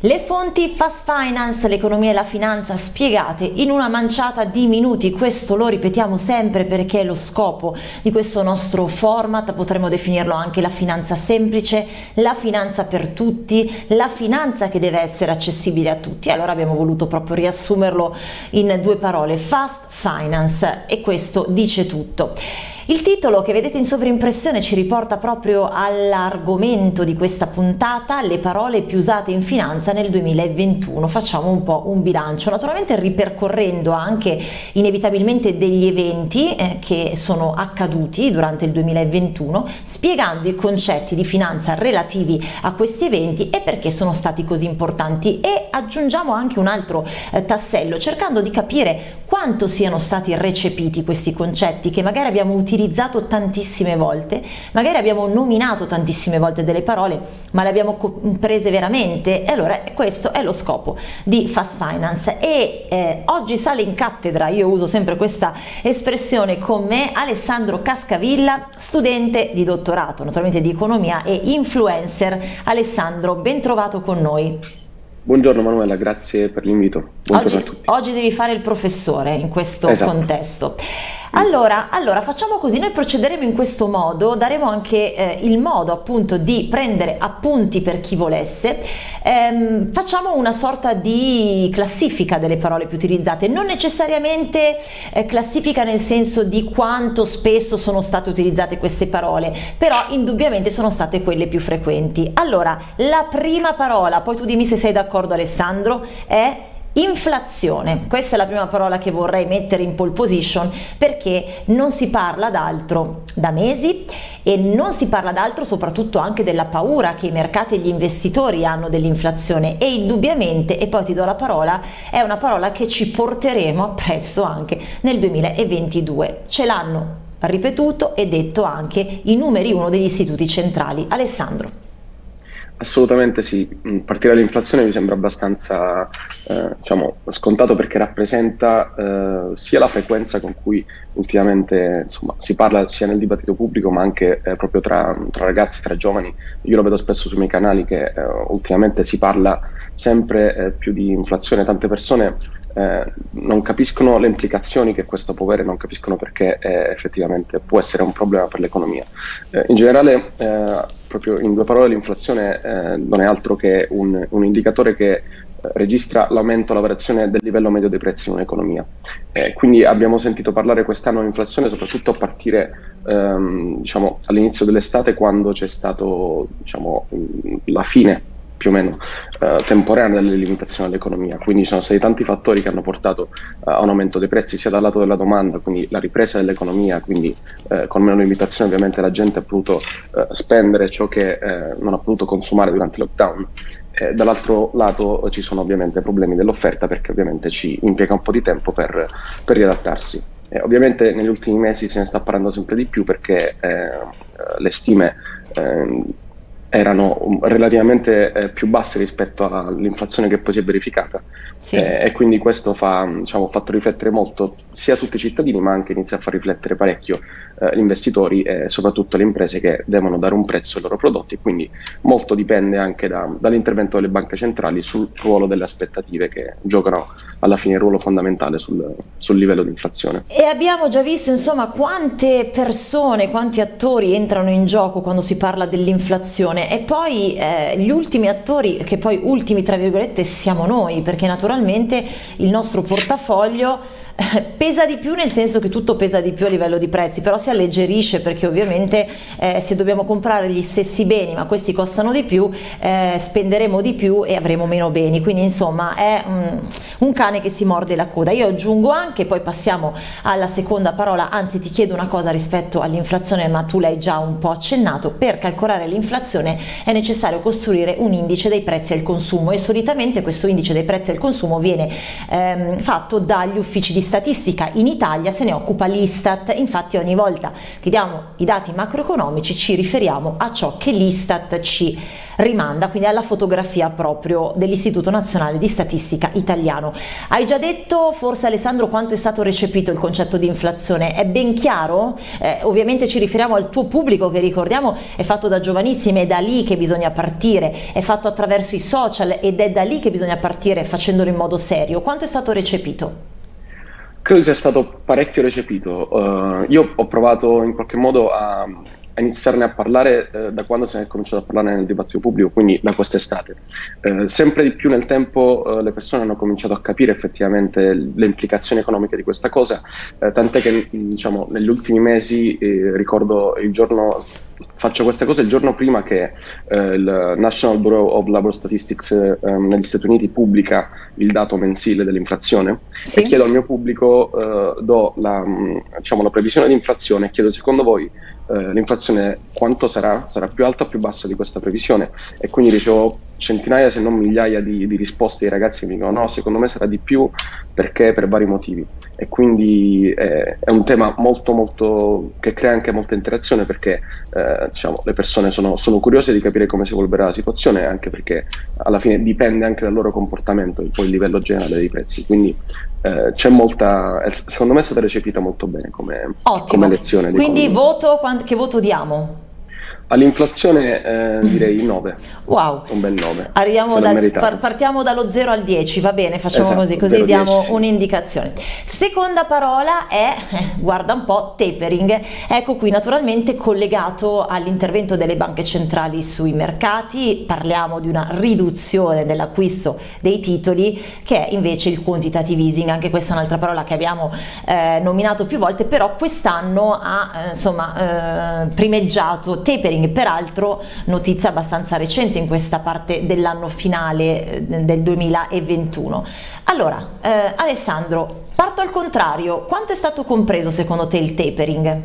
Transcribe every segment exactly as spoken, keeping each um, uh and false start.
Le fonti Fast Finance, l'economia e la finanza spiegate in una manciata di minuti. Questo lo ripetiamo sempre perché è lo scopo di questo nostro format. Potremmo definirlo anche la finanza semplice, la finanza per tutti, la finanza che deve essere accessibile a tutti. Allora abbiamo voluto proprio riassumerlo in due parole: Fast Finance, e questo dice tutto. Il titolo che vedete in sovrimpressione ci riporta proprio all'argomento di questa puntata: le parole più usate in finanza nel duemilaventuno. Facciamo un po' un bilancio, naturalmente ripercorrendo anche inevitabilmente degli eventi eh, che sono accaduti durante il duemilaventuno, spiegando i concetti di finanza relativi a questi eventi e perché sono stati così importanti, e aggiungiamo anche un altro eh, tassello, cercando di capire quanto siano stati recepiti questi concetti che magari abbiamo utilizzato tantissime volte, magari abbiamo nominato tantissime volte delle parole, ma le abbiamo comprese veramente. E allora questo è lo scopo di Fast Finance. E eh, oggi sale in cattedra, io uso sempre questa espressione, con me Alessandro Cascavilla, studente di dottorato naturalmente di economia e influencer. Alessandro, ben trovato con noi. Buongiorno Manuela, grazie per l'invito. Buongiorno Oggi, a tutti. oggi devi fare il professore in questo Esatto. contesto. Allora, allora, facciamo così: noi procederemo in questo modo, daremo anche eh, il modo appunto di prendere appunti per chi volesse. Ehm, facciamo una sorta di classifica delle parole più utilizzate, non necessariamente eh, classifica nel senso di quanto spesso sono state utilizzate queste parole, però indubbiamente sono state quelle più frequenti. Allora, la prima parola, poi tu dimmi se sei d'accordo Alessandro, è inflazione. Questa è la prima parola che vorrei mettere in pole position, perché non si parla d'altro da mesi, e non si parla d'altro soprattutto anche della paura che i mercati e gli investitori hanno dell'inflazione, e indubbiamente, e poi ti do la parola, è una parola che ci porteremo appresso anche nel duemilaventidue. Ce l'hanno ripetuto e detto anche i numeri uno degli istituti centrali. Alessandro. Assolutamente sì, partire dall'inflazione mi sembra abbastanza eh, diciamo, scontato, perché rappresenta eh, sia la frequenza con cui ultimamente insomma, si parla sia nel dibattito pubblico, ma anche eh, proprio tra, tra ragazzi, tra giovani. Io lo vedo spesso sui miei canali che eh, ultimamente si parla sempre eh, più di inflazione. Tante persone eh, non capiscono le implicazioni che questo può avere, non capiscono perché eh, effettivamente può essere un problema per l'economia. Eh, in generale, eh, proprio in due parole, l'inflazione eh, non è altro che un, un indicatore che eh, registra l'aumento, la variazione del livello medio dei prezzi in un'economia. Eh, quindi abbiamo sentito parlare quest'anno di inflazione soprattutto a partire ehm, diciamo, all'inizio dell'estate, quando c'è stato diciamo, la fine più o meno eh, temporanea delle limitazioni all'economia. Quindi sono stati tanti fattori che hanno portato eh, a un aumento dei prezzi sia dal lato della domanda, quindi la ripresa dell'economia, quindi eh, con meno limitazioni ovviamente la gente ha potuto eh, spendere ciò che eh, non ha potuto consumare durante il lockdown. Eh, dall'altro lato ci sono ovviamente problemi dell'offerta, perché ovviamente ci impiega un po' di tempo per, per riadattarsi. Eh, ovviamente negli ultimi mesi se ne sta parlando sempre di più, perché eh, le stime eh, erano relativamente eh, più basse rispetto all'inflazione che poi si è verificata. Sì. eh, e quindi questo fa, diciamo, ha fatto riflettere molto sia tutti i cittadini, ma anche inizia a far riflettere parecchio eh, gli investitori e soprattutto le imprese che devono dare un prezzo ai loro prodotti. Quindi molto dipende anche da, dall'intervento delle banche centrali sul ruolo delle aspettative, che giocano alla fine un ruolo fondamentale sul, sul livello di inflazione. E abbiamo già visto insomma quante persone, quanti attori entrano in gioco quando si parla dell'inflazione. E poi eh, gli ultimi attori, che poi ultimi tra virgolette siamo noi, perché naturalmente il nostro portafoglio eh, pesa di più, nel senso che tutto pesa di più a livello di prezzi, però si alleggerisce, perché ovviamente eh, se dobbiamo comprare gli stessi beni ma questi costano di più, eh, spenderemo di più e avremo meno beni. Quindi insomma è um, un cane che si morde la coda. Io aggiungo anche, poi passiamo alla seconda parola, anzi ti chiedo una cosa rispetto all'inflazione, ma tu l'hai già un po' accennato. Per calcolare l'inflazione è necessario costruire un indice dei prezzi al consumo, e solitamente questo indice dei prezzi al consumo viene ehm, fatto dagli uffici di statistica. In Italia se ne occupa l'Istat. Infatti ogni volta che diamo i dati macroeconomici ci riferiamo a ciò che l'Istat ci rimanda, quindi alla fotografia proprio dell'Istituto Nazionale di Statistica Italiano. Hai già detto, forse Alessandro, quanto è stato recepito il concetto di inflazione? È ben chiaro? Eh, ovviamente ci riferiamo al tuo pubblico che, ricordiamo, è fatto da giovanissimi, è da lì che bisogna partire, è fatto attraverso i social ed è da lì che bisogna partire facendolo in modo serio. Quanto è stato recepito? Credo sia stato parecchio recepito. Uh, io ho provato in qualche modo a, a iniziarne a parlare uh, da quando se ne è cominciato a parlare nel dibattito pubblico, quindi da quest'estate. Uh, sempre di più nel tempo uh, le persone hanno cominciato a capire effettivamente le implicazioni economiche di questa cosa, uh, tant'è che diciamo, negli ultimi mesi, eh, ricordo il giorno... Faccio queste cose il giorno prima che eh, il National Bureau of Labor Statistics eh, negli Stati Uniti pubblica il dato mensile dell'inflazione, sì. E chiedo al mio pubblico, eh, do la, diciamo, la previsione di inflazione e chiedo secondo voi eh, l'inflazione quanto sarà? Sarà più alta o più bassa di questa previsione? E quindi ricevo centinaia se non migliaia di, di risposte ai ragazzi che mi dicono no, secondo me sarà di più perché per vari motivi. E quindi eh, è un tema molto molto che crea anche molta interazione perché eh, diciamo, le persone sono, sono curiose di capire come si evolverà la situazione, anche perché alla fine dipende anche dal loro comportamento poi il livello generale dei prezzi, quindi eh, c'è molta, secondo me è stata recepita molto bene come, come lezione. Quindi voto, che voto diamo? All'inflazione eh, direi nove. Wow, un bel nove. Arriviamo da, par partiamo dallo zero al dieci, va bene, facciamo esatto, così, così diamo dieci, sì. un'indicazione. Seconda parola è, eh, guarda un po', tapering. Ecco qui naturalmente collegato all'intervento delle banche centrali sui mercati, parliamo di una riduzione dell'acquisto dei titoli che è invece il quantitative easing, anche questa è un'altra parola che abbiamo eh, nominato più volte, però quest'anno ha eh, insomma eh, primeggiato tapering. Peraltro notizia abbastanza recente in questa parte dell'anno finale del duemilaventuno. Allora, eh, Alessandro, parto al contrario, quanto è stato compreso secondo te il tapering?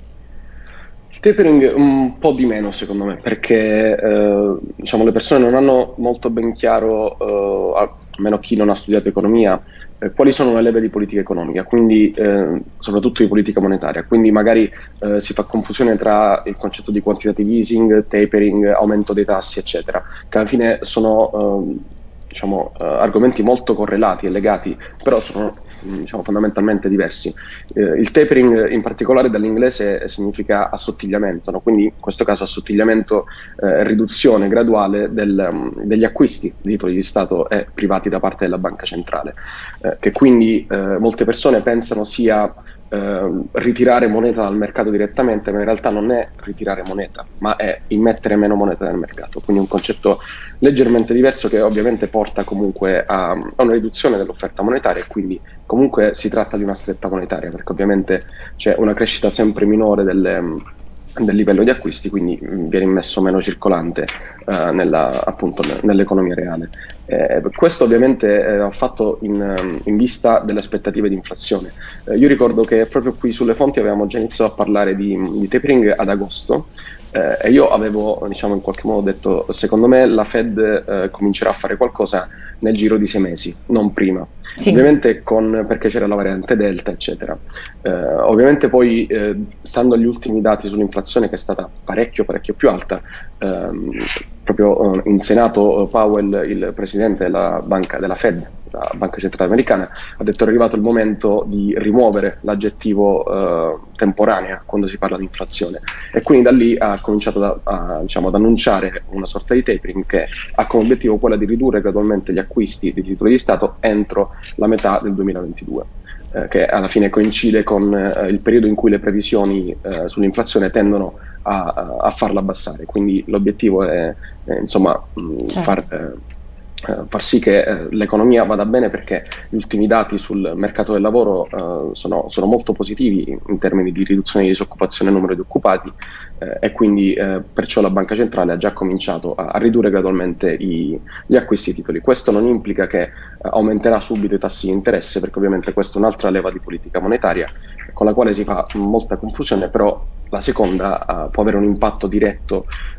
Il tapering un po' di meno secondo me, perché eh, diciamo, le persone non hanno molto ben chiaro, eh, almeno chi non ha studiato economia, eh, quali sono le leve di politica economica, quindi eh, soprattutto di politica monetaria, quindi magari eh, si fa confusione tra il concetto di quantitative easing, tapering, aumento dei tassi eccetera, che alla fine sono eh, diciamo, eh, argomenti molto correlati e legati, però sono diciamo, fondamentalmente diversi. Eh, il tapering in particolare dall'inglese significa assottigliamento, no? Quindi in questo caso assottigliamento, eh, riduzione graduale del, um, degli acquisti di titoli di Stato e privati da parte della banca centrale, eh, che quindi eh, molte persone pensano sia eh, ritirare moneta dal mercato direttamente, ma in realtà non è ritirare moneta, ma è immettere meno moneta nel mercato, quindi un concetto leggermente diverso che ovviamente porta comunque a, a una riduzione dell'offerta monetaria e quindi comunque si tratta di una stretta monetaria perché ovviamente c'è una crescita sempre minore delle, del livello di acquisti, quindi viene immesso meno circolante eh, nella, appunto nell'economia reale. Eh, questo ovviamente eh, ha fatto in, in vista delle aspettative di inflazione. Eh, io ricordo che proprio qui sulle fonti avevamo già iniziato a parlare di, di tapering ad agosto, Eh, e io avevo diciamo in qualche modo detto secondo me la Fed eh, comincerà a fare qualcosa nel giro di sei mesi, non prima, sì. Ovviamente con, perché c'era la variante Delta eccetera. Eh, ovviamente poi eh, stando agli ultimi dati sull'inflazione che è stata parecchio parecchio più alta, ehm, proprio eh, in Senato Powell, il presidente della banca della Fed, la Banca Centrale Americana, ha detto è arrivato il momento di rimuovere l'aggettivo eh, temporanea quando si parla di inflazione, e quindi da lì ha cominciato da, a, diciamo, ad annunciare una sorta di tapering che ha come obiettivo quella di ridurre gradualmente gli acquisti di titoli di Stato entro la metà del duemilaventidue, eh, che alla fine coincide con eh, il periodo in cui le previsioni eh, sull'inflazione tendono a, a farla abbassare, quindi l'obiettivo è, è insomma mh, certo. far eh, far sì che eh, l'economia vada bene, perché gli ultimi dati sul mercato del lavoro eh, sono, sono molto positivi in, in termini di riduzione di disoccupazione e numero di occupati, eh, e quindi eh, perciò la Banca Centrale ha già cominciato a, a ridurre gradualmente i, gli acquisti di titoli. Questo non implica che eh, aumenterà subito i tassi di interesse, perché ovviamente questa è un'altra leva di politica monetaria con la quale si fa molta confusione, però la seconda uh, può avere un impatto diretto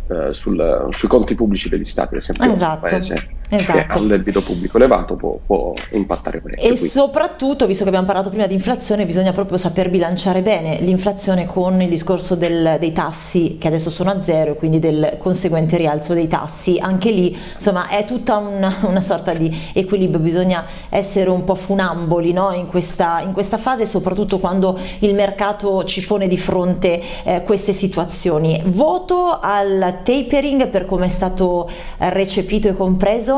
eh, sul, sui conti pubblici degli stati, ad esempio Esatto, il paese esatto. che ha un debito pubblico elevato può, può impattare parecchio. E qui. Soprattutto, visto che abbiamo parlato prima di inflazione, bisogna proprio saper bilanciare bene l'inflazione con il discorso del, dei tassi che adesso sono a zero, quindi del conseguente rialzo dei tassi. Anche lì, insomma, è tutta una, una sorta di equilibrio, bisogna essere un po' funamboli, no? in, questa, in questa fase, soprattutto quando il mercato ci pone di fronte eh, queste situazioni. Voto al tapering per come è stato recepito e compreso?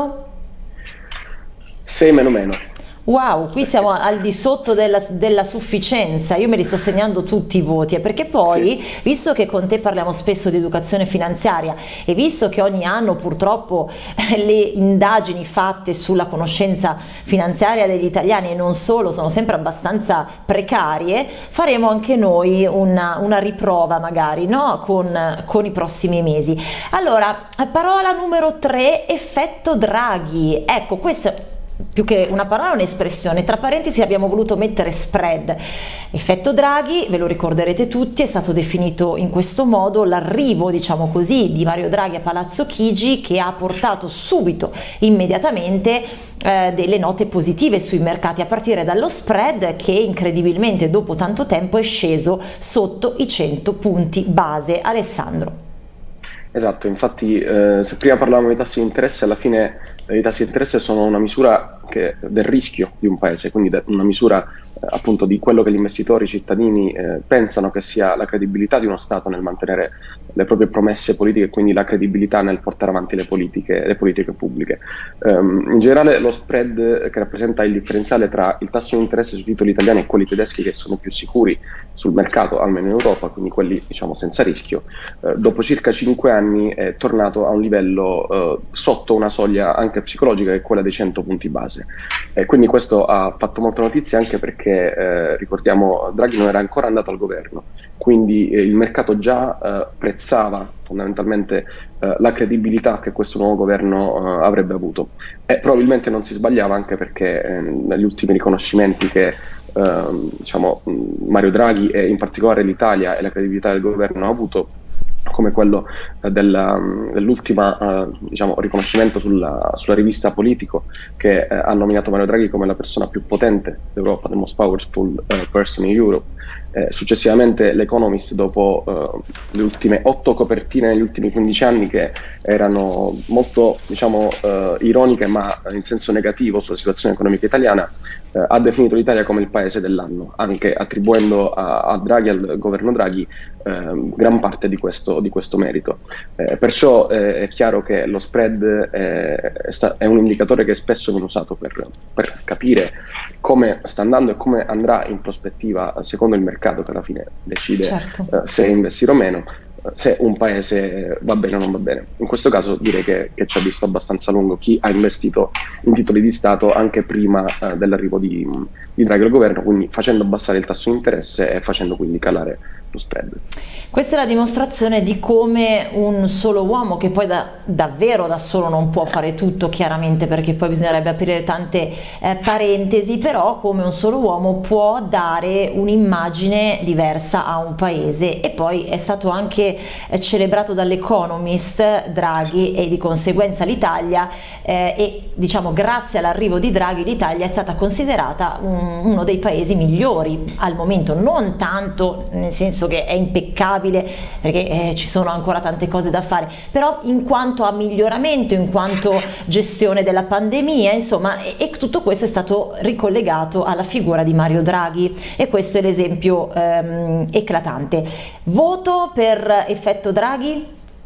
sei meno meno. Wow, qui siamo al di sotto della, della sufficienza. Io me li sto segnando tutti i voti, perché poi, sì, visto che con te parliamo spesso di educazione finanziaria e visto che ogni anno purtroppo le indagini fatte sulla conoscenza finanziaria degli italiani e non solo sono sempre abbastanza precarie, faremo anche noi una, una riprova magari, no? con, con i prossimi mesi. Allora, parola numero tre, effetto Draghi. Ecco, questo più che una parola è un'espressione, tra parentesi abbiamo voluto mettere spread. Effetto Draghi, ve lo ricorderete tutti, è stato definito in questo modo l'arrivo, diciamo così, di Mario Draghi a Palazzo Chigi, che ha portato subito, immediatamente, eh, delle note positive sui mercati, a partire dallo spread che incredibilmente dopo tanto tempo è sceso sotto i cento punti base. Alessandro. Esatto, infatti eh, se prima parlavamo di tassi di interesse, alla fine eh, i tassi di interesse sono una misura che, del rischio di un paese, quindi una misura eh, appunto di quello che gli investitori, i cittadini eh, pensano che sia la credibilità di uno Stato nel mantenere le proprie promesse politiche e quindi la credibilità nel portare avanti le politiche, le politiche pubbliche. Um, in generale lo spread, che rappresenta il differenziale tra il tasso di interesse sui titoli italiani e quelli tedeschi, che sono più sicuri sul mercato, almeno in Europa, quindi quelli diciamo senza rischio, eh, dopo circa cinque anni è tornato a un livello eh, sotto una soglia anche psicologica, che è quella dei cento punti base. E quindi questo ha fatto molta notizia anche perché, eh, ricordiamo, Draghi non era ancora andato al governo, quindi eh, il mercato già eh, prezzava fondamentalmente eh, la credibilità che questo nuovo governo eh, avrebbe avuto, e probabilmente non si sbagliava, anche perché eh, negli ultimi riconoscimenti che eh, diciamo, Mario Draghi e in particolare l'Italia e la credibilità del governo ha avuto, come quello eh, dell'ultima eh, diciamo, riconoscimento sulla, sulla rivista Politico, che eh, ha nominato Mario Draghi come la persona più potente d'Europa, the most powerful uh, person in Europe. Eh, successivamente l'Economist, dopo eh, le ultime otto copertine negli ultimi quindici anni, che erano molto diciamo, eh, ironiche ma in senso negativo sulla situazione economica italiana, eh, ha definito l'Italia come il paese dell'anno, anche attribuendo a, a Draghi, al governo Draghi, eh, gran parte di questo, di questo merito. Eh, perciò eh, è chiaro che lo spread è, è, sta, è un indicatore che spesso viene usato per, per capire come sta andando e come andrà in prospettiva secondo il mercato, che alla fine decide certo. eh, se investire o meno, se un paese va bene o non va bene. In questo caso direi che, che ci ha visto abbastanza lungo chi ha investito in titoli di Stato anche prima eh, dell'arrivo di, di Draghi al governo, quindi facendo abbassare il tasso di interesse e facendo quindi calare lo spread. Questa è la dimostrazione di come un solo uomo, che poi da, davvero da solo non può fare tutto, chiaramente, perché poi bisognerebbe aprire tante eh, parentesi, però come un solo uomo può dare un'immagine diversa a un paese. E poi è stato anche eh, celebrato dall'Economist Draghi, e di conseguenza l'Italia eh, e diciamo grazie all'arrivo di Draghi l'Italia è stata considerata un, uno dei paesi migliori al momento, non tanto nel senso che è impeccabile, perché eh, ci sono ancora tante cose da fare, però in quanto a miglioramento, in quanto gestione della pandemia, insomma, e, e tutto questo è stato ricollegato alla figura di Mario Draghi, e questo è l'esempio ehm, eclatante. Voto per effetto Draghi?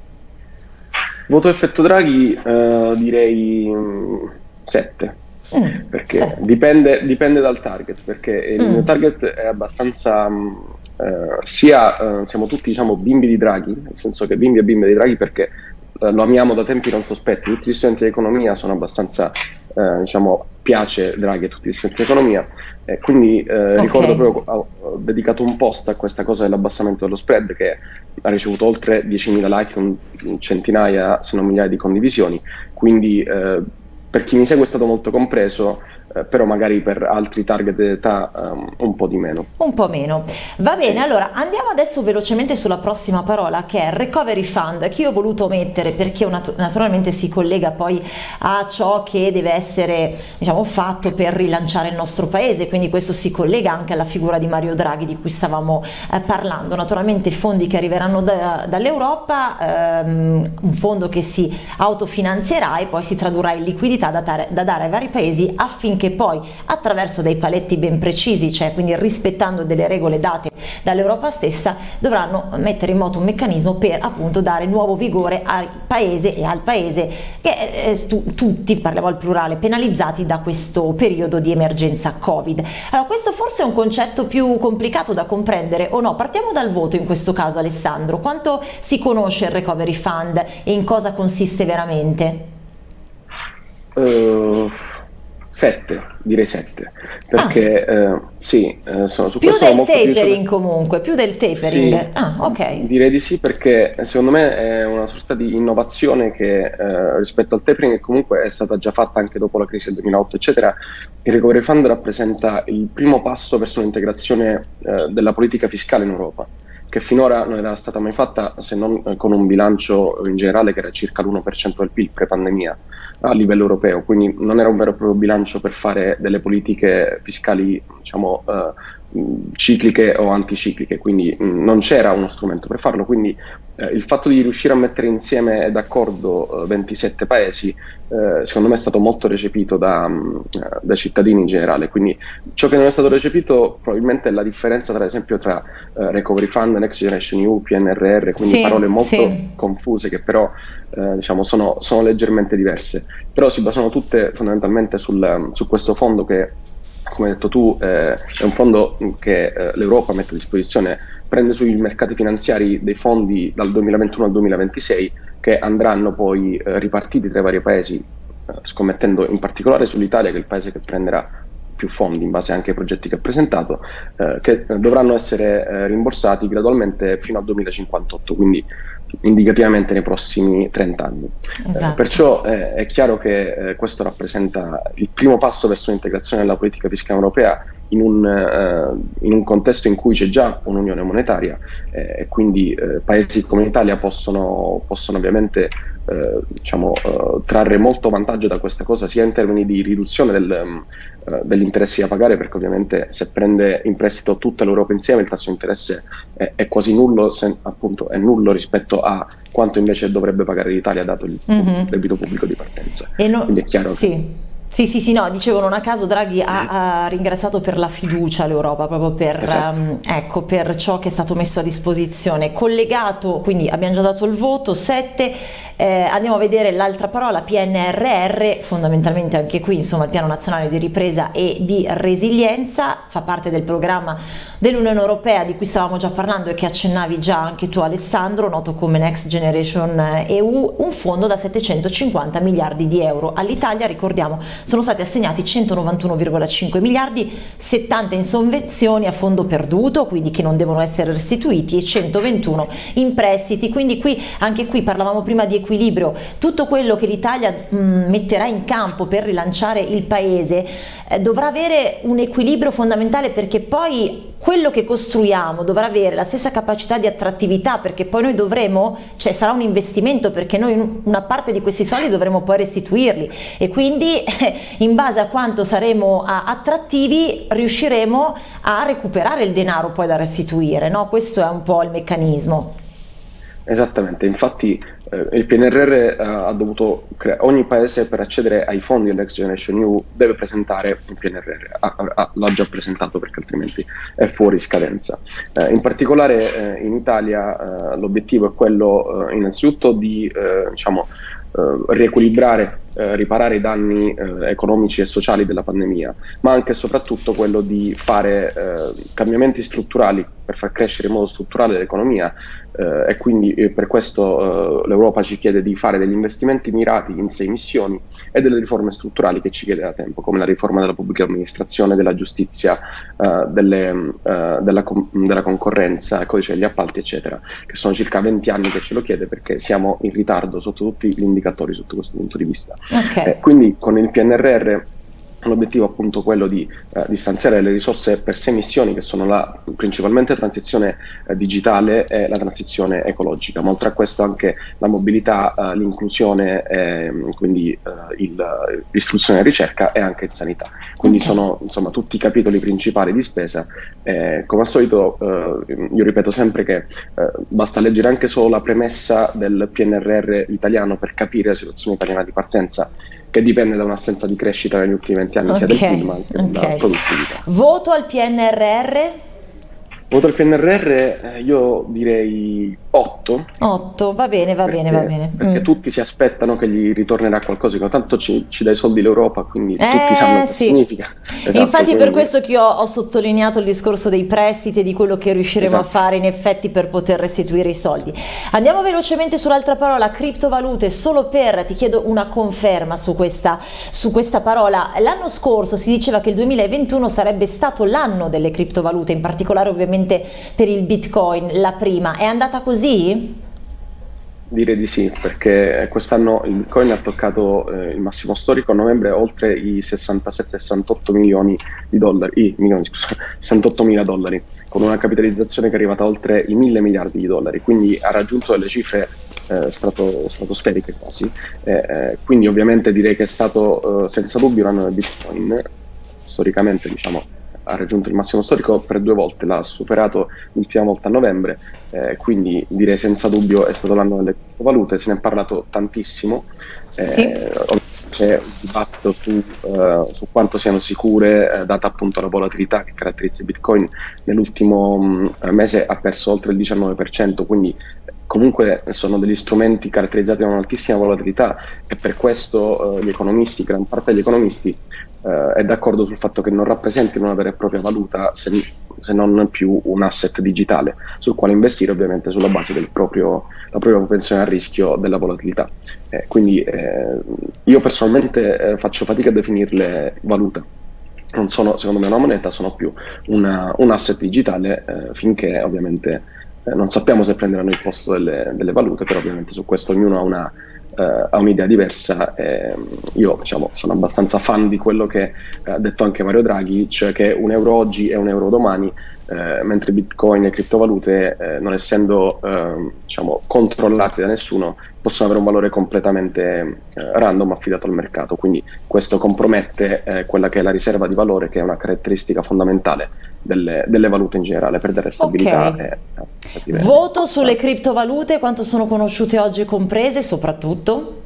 Voto effetto Draghi eh, direi sette. Mm, perché dipende, dipende dal target, perché il mm. mio target è abbastanza eh, sia eh, siamo tutti diciamo bimbi di Draghi, nel senso che bimbi e bimbe di Draghi, perché eh, lo amiamo da tempi non sospetti. Tutti gli studenti di economia sono abbastanza eh, diciamo piace Draghi a tutti gli studenti di economia, eh, quindi eh, okay. ricordo proprio ho, ho dedicato un post a questa cosa dell'abbassamento dello spread, che ha ricevuto oltre diecimila like, un, centinaia se non migliaia di condivisioni, quindi eh, per chi mi segue è stato molto compreso, eh, però magari per altri target d'età um, un po' di meno. Un po' meno. Va bene, allora andiamo adesso velocemente sulla prossima parola, che è Recovery Fund, che io ho voluto mettere perché nat naturalmente si collega poi a ciò che deve essere, diciamo, fatto per rilanciare il nostro paese, quindi questo si collega anche alla figura di Mario Draghi di cui stavamo eh, parlando. Naturalmente fondi che arriveranno da, dall'Europa, ehm, un fondo che si autofinanzierà e poi si tradurrà in liquidità da dare, da dare ai vari paesi, affinché poi attraverso dei paletti ben precisi, cioè quindi rispettando delle regole date dall'Europa stessa, dovranno mettere in moto un meccanismo per appunto dare nuovo vigore al paese e al paese che eh, tu, tutti, parliamo al plurale, penalizzati da questo periodo di emergenza Covid. Allora, questo forse è un concetto più complicato da comprendere o no? Partiamo dal voto in questo caso, Alessandro. Quanto si conosce il Recovery Fund e in cosa consiste veramente? Uh, sette, direi sette, perché ah. uh, sì, uh, sono su più questo del molto tapering più... comunque, più del tapering. Sì, ah, ok. Direi di sì, perché secondo me è una sorta di innovazione che uh, rispetto al tapering, che comunque è stata già fatta anche dopo la crisi del duemilaotto eccetera. Il Recovery Fund rappresenta il primo passo verso un'integrazione uh, della politica fiscale in Europa, che finora non era stata mai fatta se non con un bilancio in generale che era circa l'uno per cento del P I L pre-pandemia a livello europeo, quindi non era un vero e proprio bilancio per fare delle politiche fiscali, diciamo, uh, cicliche o anticicliche, quindi mh, non c'era uno strumento per farlo, quindi eh, il fatto di riuscire a mettere insieme d'accordo uh, ventisette paesi eh, secondo me è stato molto recepito da, uh, da cittadini in generale, quindi ciò che non è stato recepito probabilmente è la differenza tra, ad esempio, tra uh, Recovery Fund, Next Generation E U, P N R R, quindi sì, parole molto sì. confuse che però eh, diciamo sono, sono leggermente diverse, però si basano tutte fondamentalmente sul, su questo fondo che, come hai detto tu, eh, è un fondo che eh, l'Europa mette a disposizione, prende sui mercati finanziari dei fondi dal duemilaventuno al duemilaventisei che andranno poi eh, ripartiti tra i vari paesi, eh, scommettendo in particolare sull'Italia, che è il paese che prenderà più fondi in base anche ai progetti che ha presentato, eh, che dovranno essere eh, rimborsati gradualmente fino al duemilacinquantotto, quindi indicativamente nei prossimi trenta anni. Esatto. Eh, perciò eh, è chiaro che eh, questo rappresenta il primo passo verso l'integrazione della politica fiscale europea in un, eh, in un contesto in cui c'è già un'unione monetaria eh, e quindi eh, paesi come l'Italia possono, possono ovviamente eh, diciamo, eh, trarre molto vantaggio da questa cosa, sia in termini di riduzione del, eh, degli interessi da pagare, perché ovviamente se prende in prestito tutta l'Europa insieme il tasso di interesse è, è quasi nullo, se, appunto è nullo rispetto a quanto invece dovrebbe pagare l'Italia dato il mm-hmm. debito pubblico di partenza. E no, quindi è chiaro sì. che... Sì, sì, sì, no, dicevo, non a caso Draghi ha, ha ringraziato per la fiducia l'Europa, proprio per, esatto. um, ecco, per ciò che è stato messo a disposizione. Collegato, quindi abbiamo già dato il voto, sette, eh, andiamo a vedere l'altra parola, P N R R, fondamentalmente anche qui, insomma, il Piano Nazionale di Ripresa e di Resilienza, fa parte del programma dell'Unione Europea di cui stavamo già parlando e che accennavi già anche tu, Alessandro, noto come Next Generation E U, un fondo da settecentocinquanta miliardi di euro. All'Italia, ricordiamo, sono stati assegnati centonovantuno virgola cinque miliardi, settanta in sovvenzioni a fondo perduto, quindi che non devono essere restituiti, e centoventuno in prestiti. Quindi qui, anche qui parlavamo prima di equilibrio, tutto quello che l'Italia metterà in campo per rilanciare il paese eh, dovrà avere un equilibrio fondamentale, perché poi quello che costruiamo dovrà avere la stessa capacità di attrattività, perché poi noi dovremo, cioè sarà un investimento, perché noi una parte di questi soldi dovremo poi restituirli, e quindi eh, in base a quanto saremo a, attrattivi riusciremo a recuperare il denaro poi da restituire, no? Questo è un po' il meccanismo. Esattamente, infatti eh, il P N R R eh, ha dovuto creare, ogni paese per accedere ai fondi del Next Generation E U deve presentare un P N R R, l'ha già presentato perché altrimenti è fuori scadenza. Eh, in particolare eh, in Italia eh, l'obiettivo è quello eh, innanzitutto di eh, diciamo, eh, riequilibrare, eh, riparare i danni eh, economici e sociali della pandemia, ma anche e soprattutto quello di fare eh, cambiamenti strutturali per far crescere in modo strutturale l'economia. Uh, e quindi eh, per questo uh, l'Europa ci chiede di fare degli investimenti mirati in sei missioni e delle riforme strutturali che ci chiede da tempo, come la riforma della pubblica amministrazione, della giustizia, uh, delle, uh, della, com della concorrenza, il codice degli appalti, eccetera, che sono circa venti anni che ce lo chiede, perché siamo in ritardo sotto tutti gli indicatori sotto questo punto di vista. Okay. Eh, quindi con il P N R R l'obiettivo appunto quello di, eh, di stanziare le risorse per sei missioni che sono la principalmente transizione eh, digitale e la transizione ecologica, ma oltre a questo anche la mobilità, eh, l'inclusione, eh, quindi eh, il, l'istruzione e la ricerca e anche sanità. Quindi okay. sono insomma tutti i capitoli principali di spesa. Eh, come al solito eh, io ripeto sempre che eh, basta leggere anche solo la premessa del P N R R italiano per capire la situazione italiana di partenza, che dipende da un'assenza di crescita negli ultimi venti anni, okay, sia del P I L ma anche okay. della produttività. Voto al P N R R? Voto al P N R R, eh, io direi otto. otto, va bene, va perché, bene, va bene. Perché mm. tutti si aspettano che gli ritornerà qualcosa, che tanto ci, ci dà i soldi l'Europa, quindi eh, tutti sanno che sì. significa. Esatto, infatti quindi... per questo che io ho sottolineato il discorso dei prestiti e di quello che riusciremo esatto. a fare in effetti per poter restituire i soldi. Andiamo velocemente sull'altra parola, criptovalute, solo per, ti chiedo una conferma su questa, su questa parola. L'anno scorso si diceva che il duemilaventuno sarebbe stato l'anno delle criptovalute, in particolare ovviamente per il Bitcoin, la prima. È andata così? Direi di sì, perché quest'anno il Bitcoin ha toccato eh, il massimo storico a novembre, oltre i sessantasette sessantotto milioni di dollari, i milioni, scusa, sessantotto mila dollari, con una capitalizzazione che è arrivata oltre i mille miliardi di dollari, quindi ha raggiunto delle cifre eh, strato, stratosferiche quasi, eh, eh, quindi ovviamente direi che è stato eh, senza dubbio l'anno del Bitcoin, storicamente diciamo ha raggiunto il massimo storico per due volte, l'ha superato l'ultima volta a novembre, eh, quindi direi senza dubbio è stato l'anno delle criptovalute, se ne è parlato tantissimo, eh, sì. c'è un dibattito su, uh, su quanto siano sicure, eh, data appunto la volatilità che caratterizza il Bitcoin. Nell'ultimo um, mese ha perso oltre il diciannove per cento, quindi comunque sono degli strumenti caratterizzati da un'altissima volatilità, e per questo uh, gli economisti, gran parte degli economisti uh, è d'accordo sul fatto che non rappresentino una vera e propria valuta, se, se non più un asset digitale sul quale investire, ovviamente sulla base del proprio, la propria propensione al rischio della volatilità. Eh, quindi eh, io personalmente eh, faccio fatica a definirle valuta. Non sono, secondo me, una moneta, sono più una, un asset digitale, eh, finché ovviamente eh, non sappiamo se prenderanno il posto delle, delle valute, però ovviamente su questo ognuno ha una Uh, ha un'idea diversa. Eh, io diciamo, sono abbastanza fan di quello che ha detto anche Mario Draghi, cioè che un euro oggi è un euro domani, eh, mentre Bitcoin e criptovalute, eh, non essendo eh, diciamo, controllati da nessuno, possono avere un valore completamente eh, random, affidato al mercato, quindi questo compromette eh, quella che è la riserva di valore, che è una caratteristica fondamentale delle, delle valute in generale, per dare stabilità. Okay. E, eh, Voto sulle criptovalute, quanto sono conosciute oggi e comprese soprattutto?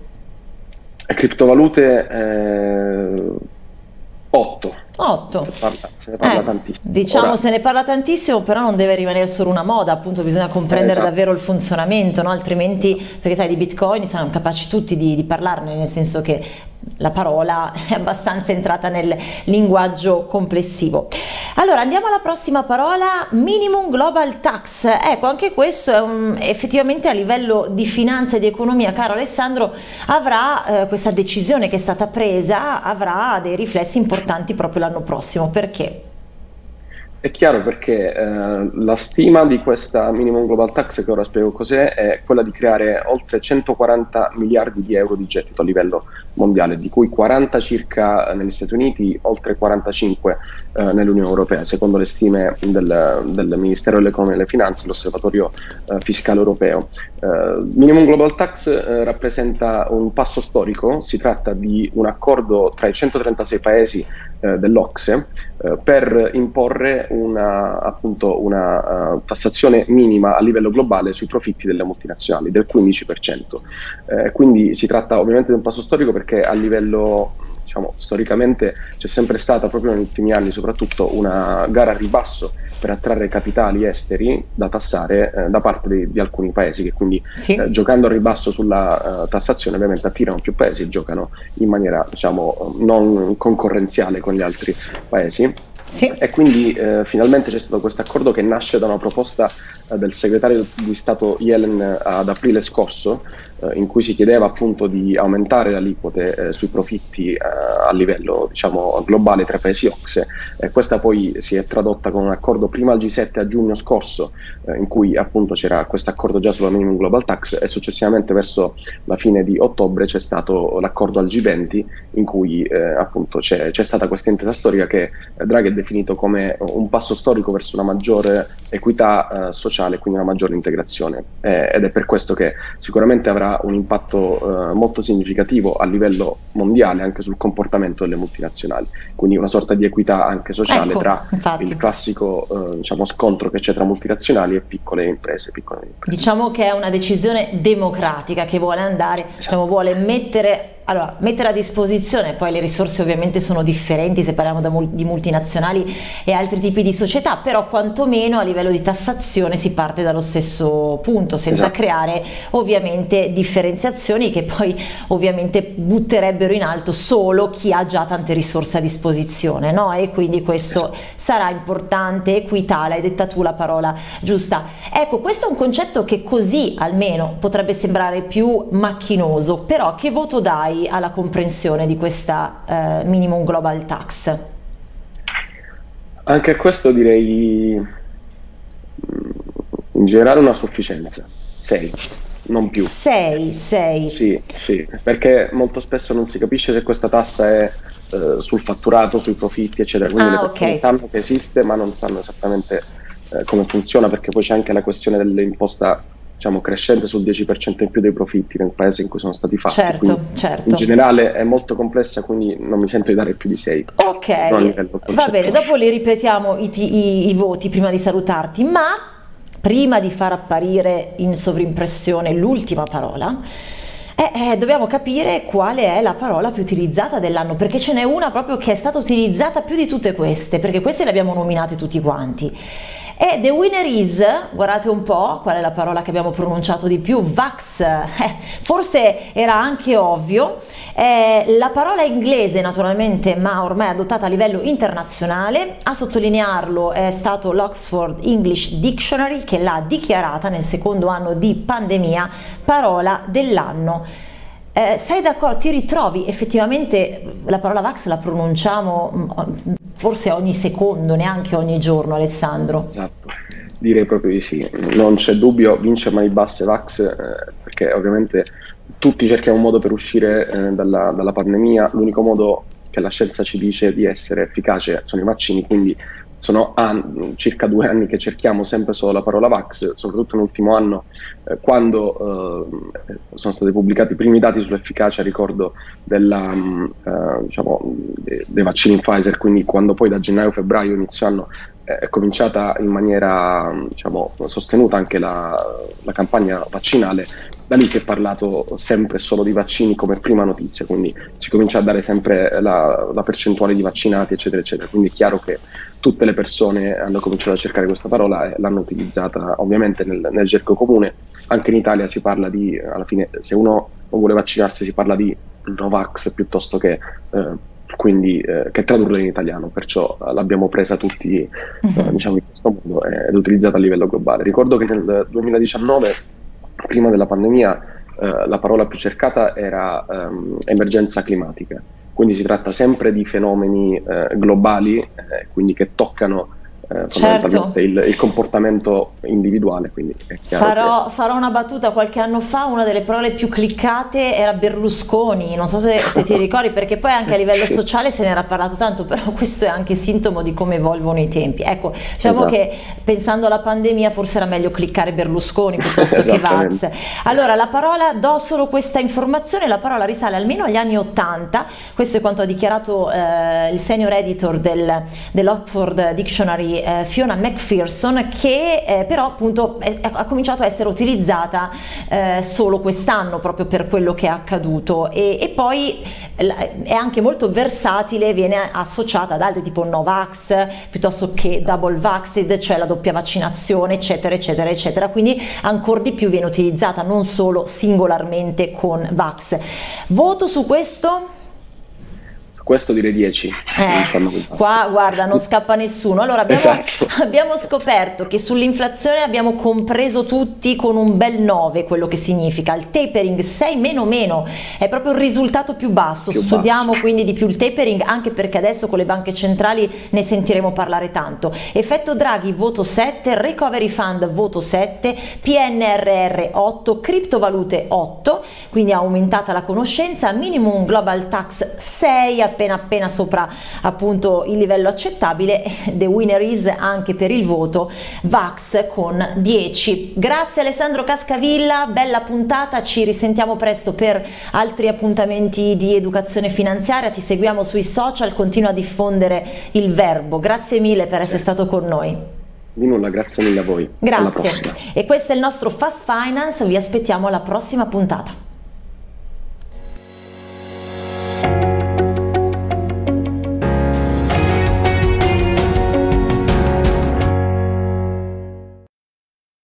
Le criptovalute eh, otto. otto. Se, parla, se ne parla eh, tantissimo. Diciamo Ora, se ne parla tantissimo, però non deve rimanere solo una moda, appunto bisogna comprendere esatto. davvero il funzionamento, no? Altrimenti, perché sai, di Bitcoin siamo capaci tutti di, di parlarne, nel senso che la parola è abbastanza entrata nel linguaggio complessivo. Allora andiamo alla prossima parola, minimum global tax. Ecco, anche questo è un, effettivamente a livello di finanza e di economia, caro Alessandro, avrà eh, questa decisione che è stata presa, avrà dei riflessi importanti proprio l'anno prossimo. Perché? È chiaro, perché eh, la stima di questa minimum global tax, che ora spiego cos'è, è quella di creare oltre centoquaranta miliardi di euro di gettito a livello mondiale, di cui quaranta circa negli Stati Uniti, oltre quarantacinque eh, nell'Unione Europea, secondo le stime del, del Ministero dell'Economia e delle Finanze, l'Osservatorio eh, Fiscale Europeo. Eh, minimum global tax eh, rappresenta un passo storico, si tratta di un accordo tra i centotrentasei paesi eh, dell'Ocse eh, per imporre una, appunto, una uh, tassazione minima a livello globale sui profitti delle multinazionali del quindici per cento. Eh, quindi si tratta ovviamente di un passo storico, perché a livello, diciamo, storicamente c'è sempre stata, proprio negli ultimi anni soprattutto, una gara a ribasso per attrarre capitali esteri da tassare eh, da parte di, di alcuni paesi, che quindi sì. eh, giocando a ribasso sulla uh, tassazione ovviamente attirano più paesi e giocano in maniera, diciamo, non concorrenziale con gli altri paesi. Sì. E quindi eh, finalmente c'è stato questo accordo, che nasce da una proposta eh, del segretario di Stato Yellen ad aprile scorso, eh, in cui si chiedeva appunto di aumentare le aliquote eh, sui profitti eh, a livello diciamo globale tra i paesi O C S E, e questa poi si è tradotta con un accordo prima al G sette a giugno scorso, eh, in cui appunto c'era questo accordo già sulla minimum global tax, e successivamente verso la fine di ottobre c'è stato l'accordo al G venti, in cui eh, appunto c'è, c'è stata questa intesa storica che Draghi ha definito come un passo storico verso una maggiore equità eh, sociale e quindi una maggiore integrazione, eh, ed è per questo che sicuramente avrà un impatto eh, molto significativo a livello mondiale anche sul comportamento delle multinazionali, quindi una sorta di equità anche sociale, ecco, tra infatti. il classico eh, diciamo, scontro che c'è tra multinazionali e piccole imprese, piccole imprese. Diciamo che è una decisione democratica che vuole andare, esatto. diciamo, vuole mettere Allora, mettere a disposizione, poi le risorse ovviamente sono differenti se parliamo da mul- di multinazionali e altri tipi di società, però quantomeno a livello di tassazione si parte dallo stesso punto, senza esatto. creare ovviamente differenziazioni che poi ovviamente butterebbero in alto solo chi ha già tante risorse a disposizione, no? E quindi questo esatto. sarà importante, equità, l'hai detta tu la parola giusta. Ecco, questo è un concetto che così almeno potrebbe sembrare più macchinoso, però che voto dai alla comprensione di questa eh, minimum global tax? Anche a questo direi in generale una sufficienza, sei, non più. sei, sei. Sì, sì, perché molto spesso non si capisce se questa tassa è eh, sul fatturato, sui profitti, eccetera, quindi ah, le persone okay. sanno che esiste ma non sanno esattamente eh, come funziona, perché poi c'è anche la questione dell'imposta diciamo crescente sul dieci per cento in più dei profitti nel paese in cui sono stati fatti. Certo, certo. In generale è molto complessa, quindi non mi sento di dare più di sei. Ok, va bene, dopo li ripetiamo i, i, i voti prima di salutarti, ma prima di far apparire in sovrimpressione l'ultima parola, Eh, eh, dobbiamo capire quale è la parola più utilizzata dell'anno, perché ce n'è una proprio che è stata utilizzata più di tutte queste, perché queste le abbiamo nominate tutti quanti. E the winner is, guardate un po' qual è la parola che abbiamo pronunciato di più, vax, eh, forse era anche ovvio, eh, la parola inglese naturalmente ma ormai adottata a livello internazionale, a sottolinearlo è stato l'Oxford English Dictionary che l'ha dichiarata nel secondo anno di pandemia parola dell'anno. Eh, sei d'accordo? Ti ritrovi? Effettivamente la parola vax la pronunciamo forse ogni secondo, neanche ogni giorno, Alessandro. Esatto, direi proprio di sì, non c'è dubbio, vince a mani basse vax, eh, perché ovviamente tutti cerchiamo un modo per uscire eh, dalla, dalla pandemia, l'unico modo che la scienza ci dice di essere efficace sono i vaccini, quindi sono anni, circa due anni che cerchiamo sempre solo la parola vax, soprattutto nell'ultimo anno eh, quando eh, sono stati pubblicati i primi dati sull'efficacia, ricordo, della, eh, diciamo, de, dei vaccini Pfizer, quindi quando poi da gennaio-febbraio inizio anno eh, è cominciata in maniera diciamo, sostenuta anche la, la campagna vaccinale. Da lì si è parlato sempre solo di vaccini come prima notizia, quindi si comincia a dare sempre la, la percentuale di vaccinati, eccetera, eccetera. Quindi è chiaro che tutte le persone hanno cominciato a cercare questa parola e l'hanno utilizzata ovviamente nel, nel gergo comune. Anche in Italia si parla di, alla fine, se uno non vuole vaccinarsi si parla di Novax piuttosto che, eh, quindi, eh, che tradurla in italiano, perciò l'abbiamo presa tutti uh-huh. eh, diciamo in questo modo ed è utilizzata a livello globale. Ricordo che nel duemiladiciannove, prima della pandemia, eh, la parola più cercata era ehm, emergenza climatica, quindi si tratta sempre di fenomeni eh, globali, eh, quindi che toccano eh, fondamentalmente certo. il, il comportamento individuale. Quindi è chiaro farò, che... farò una battuta. Qualche anno fa una delle parole più cliccate era Berlusconi, non so se, se ti ricordi, perché poi anche a livello sì. sociale se ne era parlato tanto, però questo è anche sintomo di come evolvono i tempi. Ecco, diciamo esatto. che pensando alla pandemia forse era meglio cliccare Berlusconi piuttosto che Vax. Allora la parola, do solo questa informazione, la parola risale almeno agli anni ottanta, questo è quanto ha dichiarato eh, il senior editor del, dell'Oxford Dictionary eh, Fiona McPherson, che eh, però appunto è, ha cominciato a essere utilizzata eh, solo quest'anno proprio per quello che è accaduto, e, e poi è anche molto versatile, viene associata ad altri tipo Novax piuttosto che Double Vaxxed, cioè la doppia vaccinazione, eccetera eccetera eccetera, quindi ancora di più viene utilizzata, non solo singolarmente con Vax. Voto su questo? questo direi dieci. Eh, qua guarda, non scappa nessuno. Allora abbiamo, esatto. abbiamo scoperto che sull'inflazione abbiamo compreso tutti con un bel nove quello che significa. Il tapering sei meno meno è proprio il risultato più basso. Più Studiamo basso. quindi di più il tapering, anche perché adesso con le banche centrali ne sentiremo parlare tanto. Effetto Draghi voto sette, Recovery Fund voto sette, P N R R otto, criptovalute otto, quindi ha aumentata la conoscenza, minimum global tax sei, appena appena sopra appunto il livello accettabile. The winner is anche per il voto Vax con dieci. Grazie Alessandro Cascavilla, bella puntata, ci risentiamo presto per altri appuntamenti di educazione finanziaria, ti seguiamo sui social, continua a diffondere il verbo. Grazie mille per essere stato con noi. Di nulla, grazie mille a voi. Grazie. E questo è il nostro Fast Finance, vi aspettiamo alla prossima puntata.